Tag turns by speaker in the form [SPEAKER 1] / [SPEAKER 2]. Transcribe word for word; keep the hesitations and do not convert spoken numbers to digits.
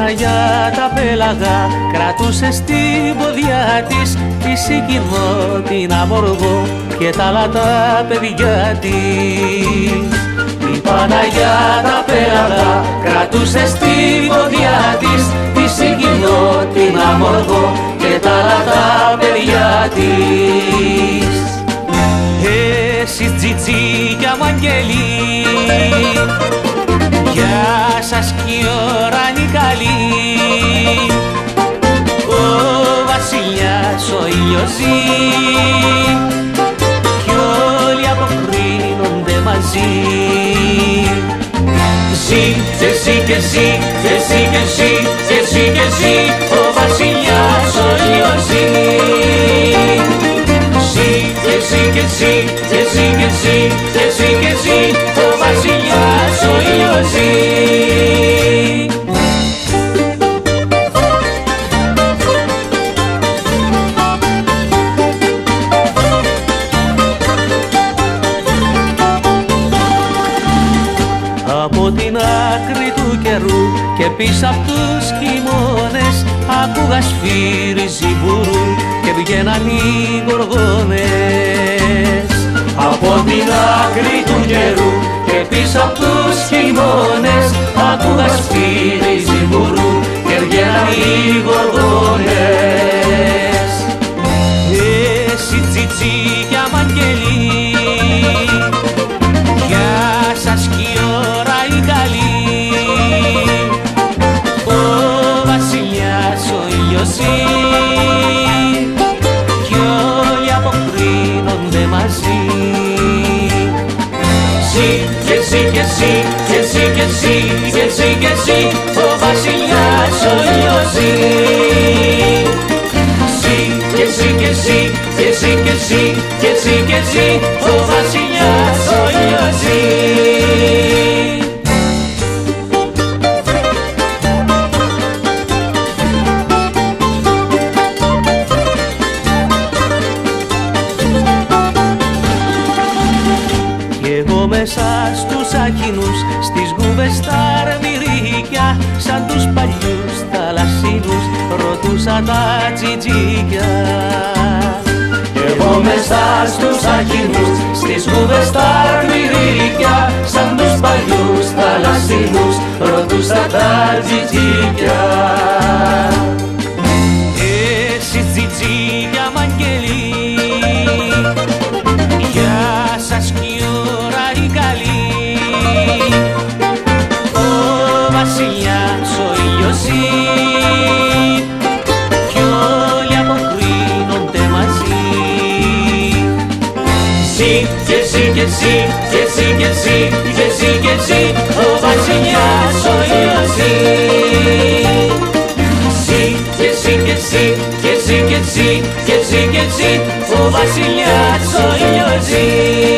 [SPEAKER 1] Παναγιά τα πέλαγα κρατούσε στην ποδιά της τη Σικινό, την Αμοργό και τα άλλα τα παιδιά της. Η Παναγιά τα πέλαγα κρατούσε στην ποδιά της τη Σικινό, την Αμοργό και τα άλλα τα παιδιά της. Εσείς τζιτζίκια μου αγγελί, γεια σας κι η ώρα είναι καλή. Ο βασιλιάς ο ήλιος ζει κι όλοι αποκρίνονται μαζί. Ζει, και ζει και ζει, και ζει και ζει, και ζει και ζει, ο βασιλιάς ο ήλιος ζει. Ζει, και ζει και ζει, και ζει και ζει, και ζει και ζει, ο βασιλιάς ο ήλιος ζει. Από την άκρη του καιρού και πίσω απ' τους χειμώνες άκουγα σφύριζι μπουρού και βγαίναν οι γοργόνες. Από την άκρη του καιρού και πίσω απ' τους χειμώνες άκουγα σφύριζι μπουρού και βγαίναν οι γοργόνες. Εσύ τσιτσίκια μ' αγγελί, γεια σας κι η ώρα η καλή. Ο βασιλιάς ο ήλιος ζει κι όλοι αποκρίνονται μαζί. Ζει και ζει και ζει και ζει και ζει και ζει και ζει, ο βασιλιάς ο ήλιος ζει. Ζει και ζει και ζει και ζει και ζει και ζει και ζει, ο βασιλιάς ο ήλιος ζει. Μέσα στους άχινους, στις γούβες τα αρμυρίκια, σαν τους παλιούς θαλασσίνους ρωτούσα τα τζιτζίκια. Εγώ μέσα στους άχινους, στις γούβες τα αρμυρίκια, σαν τους παλιούς θαλασσίνους ρωτούσα τα τζιτζίκια. Εσείς τζιτζίκια μ' αγγελί, γεια σας κι η ώρα η καλή. Ο βασιλιάς ο ήλιος ζει κι όλοι αποκρίνονται μαζί. Ζει και ζει και ζει και ζει και ζει και ζει και ζει, ο βασιλιάς ο ήλιος ζει. Ζει και ζει και ζει και ζει και ζει και ζει και ζει, ο βασιλιάς ο ήλιος ζει.